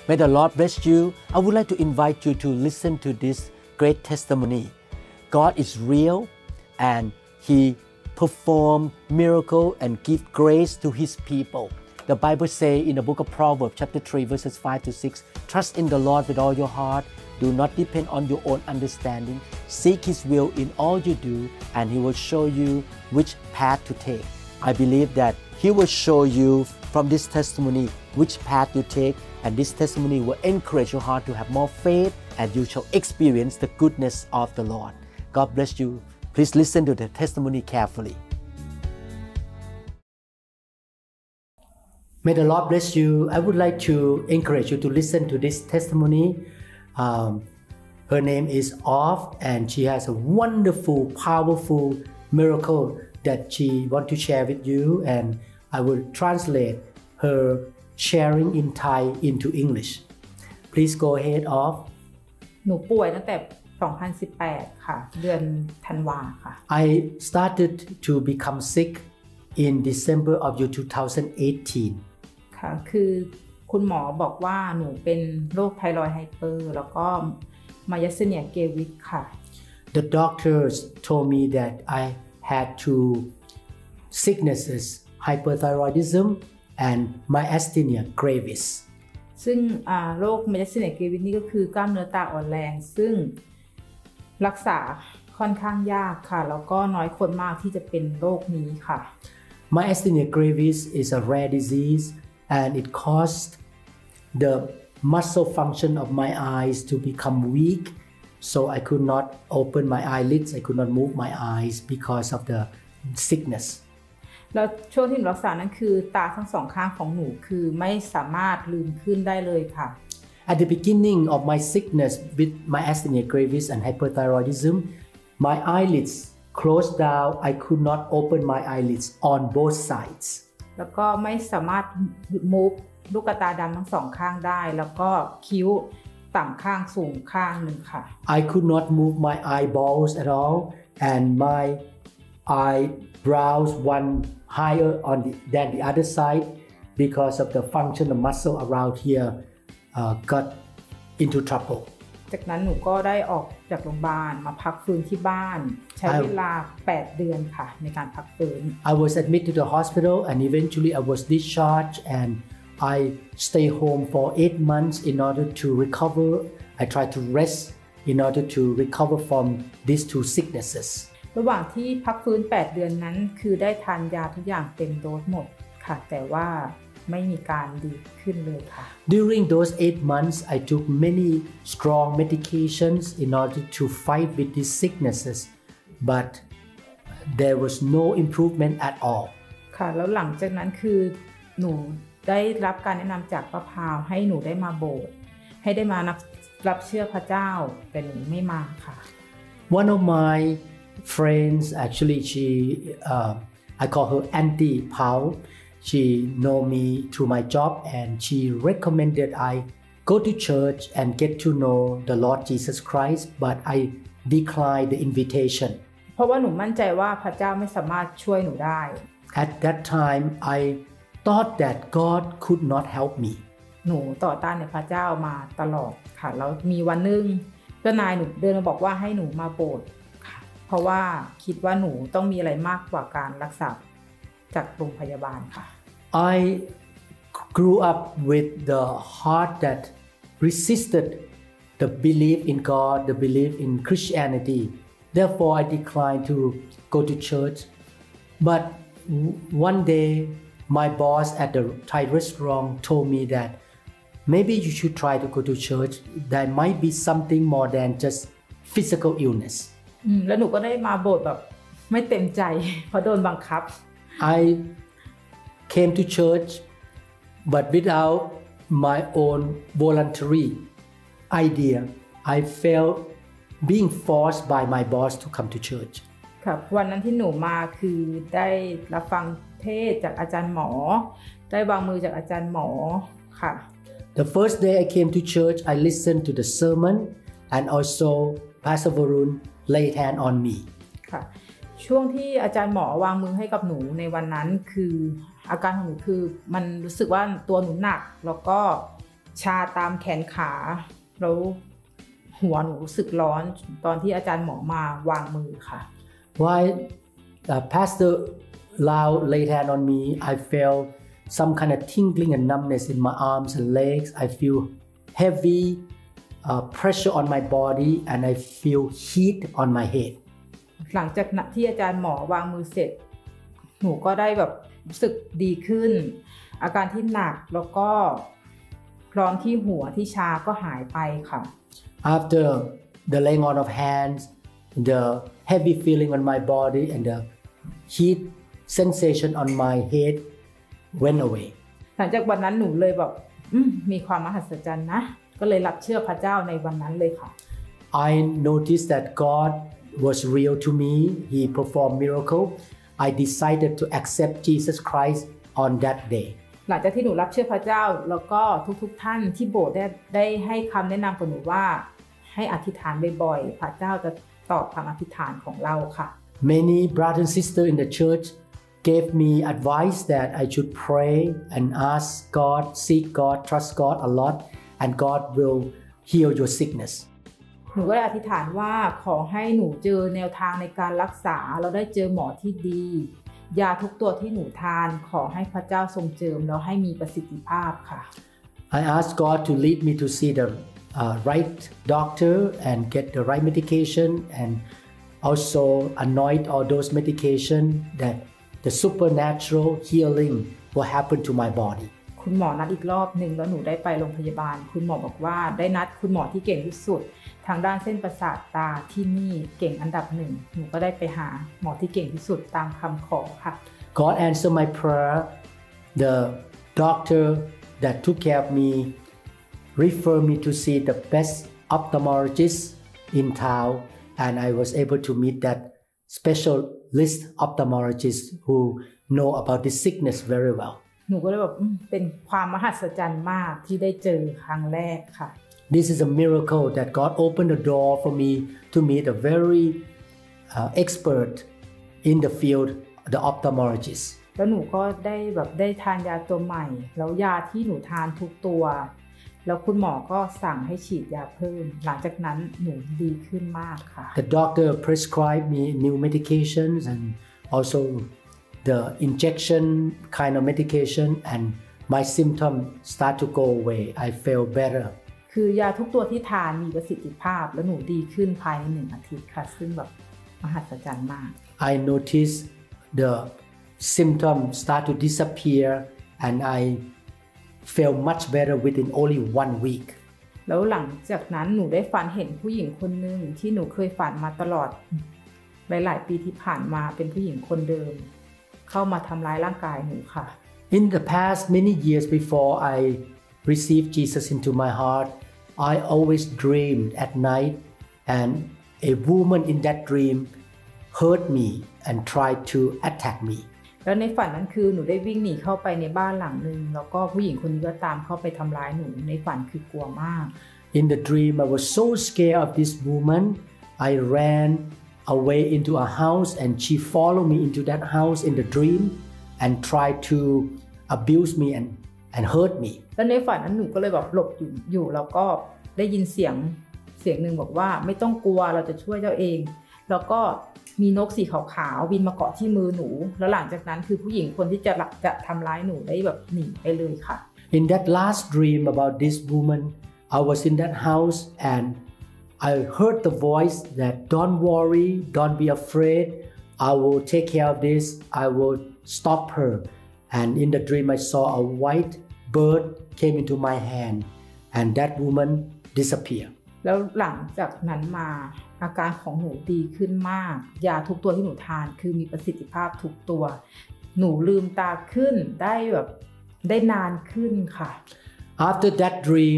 May the Lord bless you. I would like to invite you to listen to this great testimony. God is real and He perform miracle and give grace to His people. The Bible says in the book of Proverbs chapter 3 verses 5 to 6, trust in the Lord with all your heart. Do not depend on your own understanding. Seek His will in all you do and He will show you which path to take. I believe that He will show you from this testimony which path you take, and this testimony will encourage your heart to have more faith and you shall experience the goodness of the Lord. God bless you. Please listen to the testimony carefully. May the Lord bless you. I would like to encourage you to listen to this testimony. Her name is Off, and she has a wonderful, powerful miracle that she wants to share with you, and I will translate her sharing in Thai into English. Please go ahead, Off. หนูป่วยตั้งแต่2018 ค่ะเดือนธันวาค่ะ I started to become sick in December of year 2018. ค่ะคือคุณหมอบอกว่าหนูเป็นโรคไทรอยด์ไฮเปอร์แล้วก็มายาเซเนียเกวิสค่ะ The doctors told me that I had two sicknesses, hyperthyroidism and myasthenia gravis. ซึ่งโรคมายาเซเนียเกวิสนี่ก็คือกล้ามเนื้อตาอ่อนแรงซึ่งรักษาค่อนข้างยากค่ะแล้วก็น้อยคนมากที่จะเป็นโรคนี้ค่ะ Myasthenia gravis is a rare disease and it caused the muscle function of my eyes to become weak, so I could not open my eyelids, I could not move my eyes because of the sickness. แล้วช่วงที่หนูรักษานั้นคือตาทั้งสองข้างของหนูคือไม่สามารถลืมขึ้นได้เลยค่ะ At the beginning of my sickness with myasthenia gravis and hyperthyroidism, my eyelids closed down. I could not open my eyelids on both sides. แล้วก็ไม่สามารถ move ลูกตาดำทั้งสองข้างได้แล้วก็คิ้วต่ำข้างสูงข้างหนึ่งค่ะ I could not move my eyeballs at all, and my eyebrows one higher than the other side because of the function of muscle around here got into trouble. จากนั้นหนูก็ได้ออกจากโรงพยาบาลมาพักฟื้นที่บ้านใช้เวลา8 เดือนค่ะในการพักฟื้น I was admitted to the hospital and eventually I was discharged and I stayed home for 8 months in order to recover. I tried to rest in order to recover from these two sicknesses. ระหว่างที่พักฟื้น8 เดือนนั้นคือได้ทานยาทุกอย่างเต็มโดสหมดค่ะแต่ว่าไม่มีการดีขึ้นเลยค่ะ During those 8 months, I took many strong medications in order to fight with these sicknesses, but there was no improvement at all. ค่ะแล้วหลังจากนั้นคือหนูได้รับการแนะนำจากป้าพาวให้หนูได้มาโบสถ์ให้ได้มารับเชื่อพระเจ้าแต่หนูไม่มาค่ะ One of my friends, actually, I call her Auntie Pao. She know me through my job and she recommended I go to church and get to know the Lord Jesus Christ, but I declined the invitation. เพราะว่าหนูมั่นใจว่าพระเจ้าไม่สามารถช่วยหนูได้ At that time, I thought that God could not help me. หนูต่อต้านในพระเจ้ามาตลอดค่ะแล้วมีวันหนึ่งเจ้านายหนูเดินมาบอกว่าให้หนูมาโบสถ์ค่ะเพราะว่าคิดว่าหนูต้องมีอะไรมากกว่าการรักษาจากโรงพยาบาลค่ะ I grew up with the heart that resisted the belief in God, the belief in Christianity. Therefore, I declined to go to church. But one day, my boss at the Thai restaurant told me that maybe you should try to go to church. There might be something more than just physical illness. แล้วหนูก็ได้มาโบสถ์แบบไม่เต็มใจเพราะโดนบังคับ I came to church, but without my own voluntary idea. I felt being forced by my boss to come to church. ครับวันนั้นที่หนูมาคือได้รับฟังเทศจากอาจารย์หมอได้วางมือจากอาจารย์หมอค่ะ The first day I came to church, I listened to the sermon and also Pastor Varun laid hand on me. ค่ะช่วงที่อาจารย์หมอวางมือให้กับหนูในวันนั้นคืออาการของหนูคือมันรู้สึกว่าตัวหนูหนักแล้วก็ชาตามแขนขาแล้วหัวหนูรู้สึกร้อนตอนที่อาจารย์หมอมาวางมือค่ะ While Pastor Lau laid hand on me, I felt some kind of tingling and numbness in my arms and legs. I feel heavy pressure on my body and I feel heat on my head. หลังจากที่อาจารย์หมอวางมือเสร็จหนูก็ได้แบบรู้สึกดีขึ้นอาการที่หนักแล้วก็ร้อนที่หัวที่ชาก็หายไปค่ะ After the laying on of hands, the heavy feeling on my body and the heat sensation on my head went away. หลังจากวันนั้นหนูเลยแบบมีความมหัศจรรย์นะก็เลยรับเชื่อพระเจ้าในวันนั้นเลยค่ะ I noticed that God was real to me. He performed miracle. I decided to accept Jesus Christ on that day. หลังจากที่หนูรับเชื่อพระเจ้าแล้วก็ทุกท่านที่โบสถ์ได้ให้คำแนะนำกับหนูว่าให้อธิษฐานบ่อยๆพระเจ้าจะตอบคำอธิษฐานของเราค่ะ Many brothers and sisters in the church gave me advice that I should pray and ask God, seek God, trust God a lot, and God will heal your sickness. หนูก็ได้อธิษฐานว่าขอให้หนูเจอแนวทางในการรักษาเราได้เจอหมอที่ดียาทุกตัวที่หนูทานขอให้พระเจ้าทรงเจิมแล้วให้มีประสิทธิภาพค่ะ I asked God to lead me to see the right doctor and get the right medication and also anoint all those medication that the supernatural healing will happen to my body. คุณหมอนัดอีกรอบหนึ่งแล้วหนูได้ไปโรงพยาบาลคุณหมอบอกว่าได้นัดคุณหมอที่เก่งที่สุดทางด้านเส้นประสาทตาที่นี่เก่งอันดับหนึ่งหนูก็ได้ไปหาหมอที่เก่งที่สุดตามคำขอค่ะ God answered my prayer. The doctor that took care of me referred me to see the best ophthalmologist in town and I was able to meet that specialist ophthalmologist who know about this sickness very well. หนูก็เลยแบบเป็นความมหัศจรรย์มากที่ได้เจอครั้งแรกค่ะ This is a miracle that God opened the door for me to meet a very expert in the field, the ophthalmologist. แล้วหนูก็ได้ทานยาตัวใหม่แล้วยาที่หนูทานทุกตัวแล้วคุณหมอก็สั่งให้ฉีดยาเพิ่มหลังจากนั้นหนูดีขึ้นมากค่ะ The doctor prescribed me new medications and also the injection kind of medication and my symptoms start to go away. I feel better. คือยาทุกตัวที่ทานมีประสิทธิภาพและหนูดีขึ้นภายใน1 อาทิตย์ค่ะซึ่งแบบมหัศจรรย์มาก I noticed the symptoms start to disappear and I feel much better within only 1 week. แล้วหลังจากนั้นหนูได้ฝันเห็นผู้หญิงคนหนึ่งที่หนูเคยฝันมาตลอดหลายๆปีที่ผ่านมาเป็นผู้หญิงคนเดิมเข้ามาทำร้ายร่างกายหนูค่ะ In the past many years before I received Jesus into my heart, I always dreamed at night and a woman in that dream hurt me and tried to attack me. แล้วในฝันนั้นคือหนูได้วิ่งหนีเข้าไปในบ้านหลังนึงแล้วก็ผู้หญิงคนนี้ก็ตามเข้าไปทำร้ายหนูในฝันคือกลัวมาก In the dream I was so scared of this woman. I ran away into a house and she followed me into that house in the dream and tried to abuse me and hurt me. แล้วในฝันนั้นหนูก็เลยแบบหลบอยู่แล้วก็ได้ยินเสียงหนึ่งบอกว่าไม่ต้องกลัวเราจะช่วยเจ้าเองแล้วก็มีนกสีขาวๆบินมาเกาะที่มือหนูแล้วหลังจากนั้นคือผู้หญิงคนที่จะทำร้ายหนูได้แบบหนีไปเลยค่ะ In that last dream about this woman, I was in that house and I heard the voice that don't worry, don't be afraid, I will take care of this, I will stop her. And in the dream I saw a white bird came into my hand and that woman disappeared. แล้วหลังจากนั้นมาอาการของหนูดีขึ้นมากยาทุกตัวที่หนูทานคือมีประสิทธิภาพทุกตัวหนูลืมตาขึ้นได้นานขึ้นค่ะ After that dream,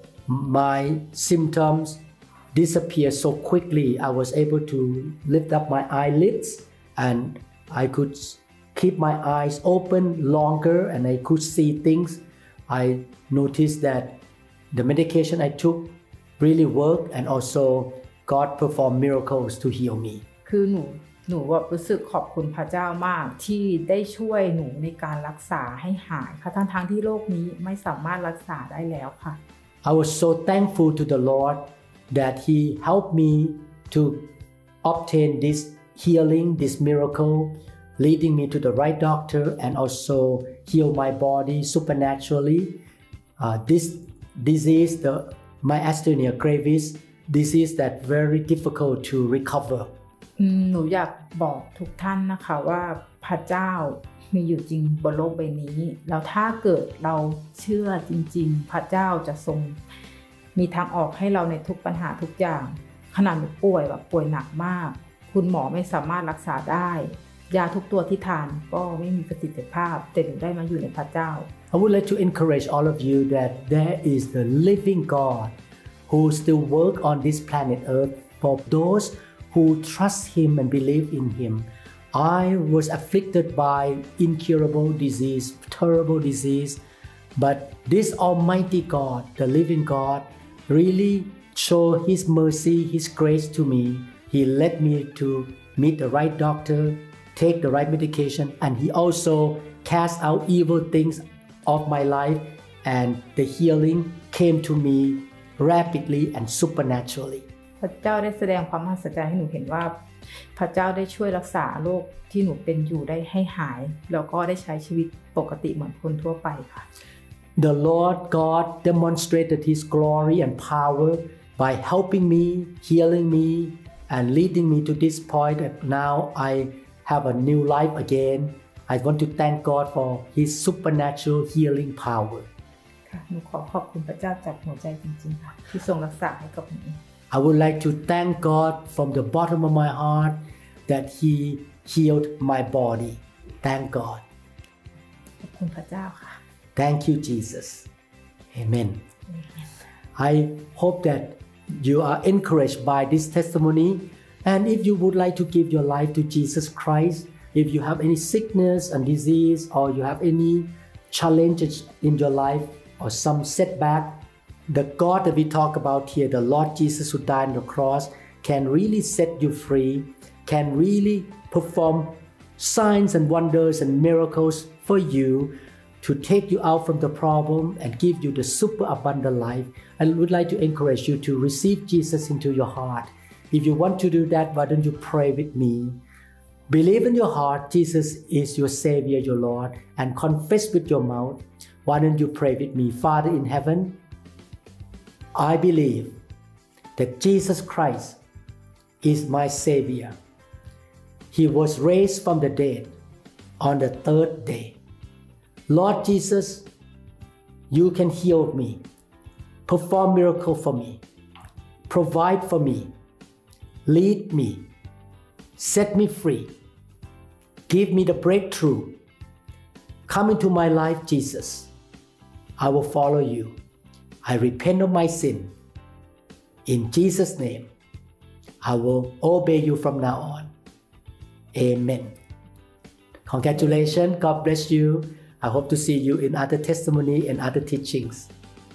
my symptoms disappeared so quickly. I was able to lift up my eyelids and I could keep my eyes open longer and I could see things. I noticed that the medication I took really worked and also God performed miracles to heal me. คือหนูหนูว่ารู้สึกขอบคุณพระเจ้ามากที่ได้ช่วยหนูในการรักษาให้หายค่ะทั้งที่โรคนี้ไม่สามารถรักษาได้แล้วค่ะ I was so thankful to the Lord that He helped me to obtain this healing, this miracle, leading me to the right doctor and also heal my body supernaturally. This disease, the myasthenia gravis, disease that very difficult to recover. หนูอยากบอกทุกท่านนะคะว่าพระเจ้ามีอยู่จริงบนโลกใบนี้แล้วถ้าเกิดเราเชื่อจริงๆพระเจ้าจะทรงมีทางออกให้เราในทุกปัญหาทุกอย่างขนาดหนูป่วยแบบป่วยหนักมากคุณหมอไม่สามารถรักษาได้ยาทุกตัวที่ทานก็ไม่มีประสิทธิภาพแต่หนูได้มาอยู่ในพระเจ้า I would like to encourage all of you that there is the living God who still work on this planet Earth for those who trust Him and believe in Him. I was afflicted by incurable disease, terrible disease, but this Almighty God, the living God, really showed His mercy, His grace to me. He led me to meet the right doctor, take the right medication, and He also cast out evil things of my life, and the healing came to me rapidly and supernaturally. พระเจ้าได้แสดงความมหัศจรรย์ให้หนูเห็นว่าพระเจ้าได้ช่วยรักษาโรคที่หนูเป็นอยู่ได้ให้หายแล้วก็ได้ใช้ชีวิตปกติเหมือนคนทั่วไปค่ะ The Lord God demonstrated His glory and power by helping me, healing me, and leading me to this point that now I have a new life again. I want to thank God for His supernatural healing power. ค่ะหนูขอบคุณพระเจ้าจากหัวใจจริงๆค่ะที่ทรงรักษาให้กับหนู I would like to thank God from the bottom of my heart that He healed my body. Thank God. ขอบคุณพระเจ้าค่ะ Thank you, Jesus. Amen. I hope that you are encouraged by this testimony. And if you would like to give your life to Jesus Christ, if you have any sickness and disease, or you have any challenges in your life, or some setback, the God that we talk about here, the Lord Jesus who died on the cross, can really set you free, can really perform signs and wonders and miracles for you to take you out from the problem and give you the super abundant life. I would like to encourage you to receive Jesus into your heart. If you want to do that, why don't you pray with me? Believe in your heart Jesus is your Savior, your Lord, and confess with your mouth. Why don't you pray with me? Father in heaven, I believe that Jesus Christ is my Savior. He was raised from the dead on the third day. Lord Jesus, you can heal me, perform miracle for me, provide for me, lead me, set me free, give me the breakthrough. Come into my life, Jesus. I will follow you. I repent of my sin. In Jesus' name, I will obey you from now on. Amen. Congratulations. God bless you. I hope to see you in other testimony and other teachings.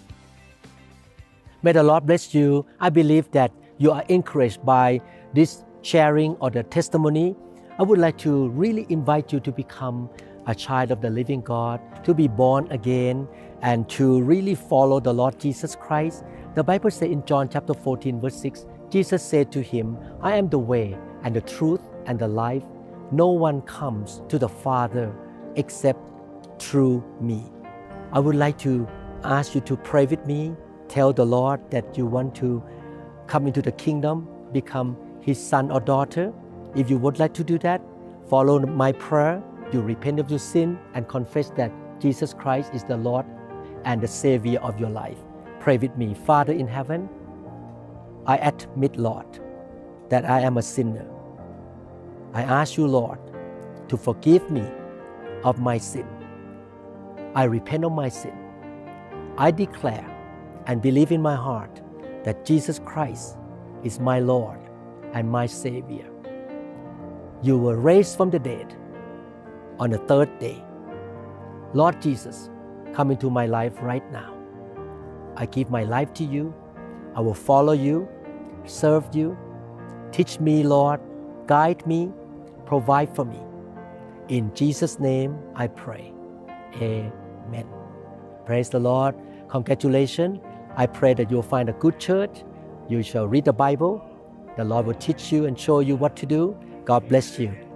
May the Lord bless you. I believe that you are encouraged by this sharing or the testimony. I would like to really invite you to become a child of the living God, to be born again, and to really follow the Lord Jesus Christ. The Bible says in John chapter 14 verse 6, Jesus said to him, I am the way and the truth and the life. No one comes to the Father except through me. I would like to ask you to pray with me. Tell the Lord that you want to come into the kingdom, become His son or daughter. If you would like to do that, follow my prayer. You repent of your sin and confess that Jesus Christ is the Lord and the Savior of your life. Pray with me. Father in heaven, I admit, Lord, that I am a sinner. I ask you, Lord, to forgive me of my sin. I repent of my sin. I declare and believe in my heart that Jesus Christ is my Lord and my Savior. You were raised from the dead on the third day. Lord Jesus, come into my life right now. I give my life to you. I will follow you, serve you. Teach me, Lord. Guide me. provide for me. In Jesus' name I pray. Amen. Praise the Lord. Congratulations. I pray that you'll find a good church. You shall read the Bible. The Lord will teach you and show you what to do. God bless you.